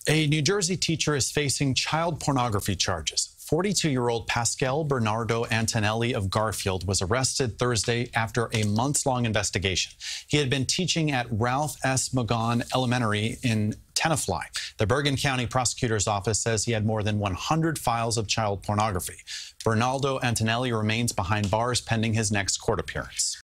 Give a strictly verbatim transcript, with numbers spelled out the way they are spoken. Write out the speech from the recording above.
A New Jersey teacher is facing child pornography charges. forty-two-year-old Pascal Bernaldo-Antonelli of Garfield was arrested Thursday after a months-long investigation. He had been teaching at Ralph S. Magon Elementary in Tenafly. The Bergen County Prosecutor's Office says he had more than one hundred files of child pornography. Bernaldo-Antonelli remains behind bars pending his next court appearance.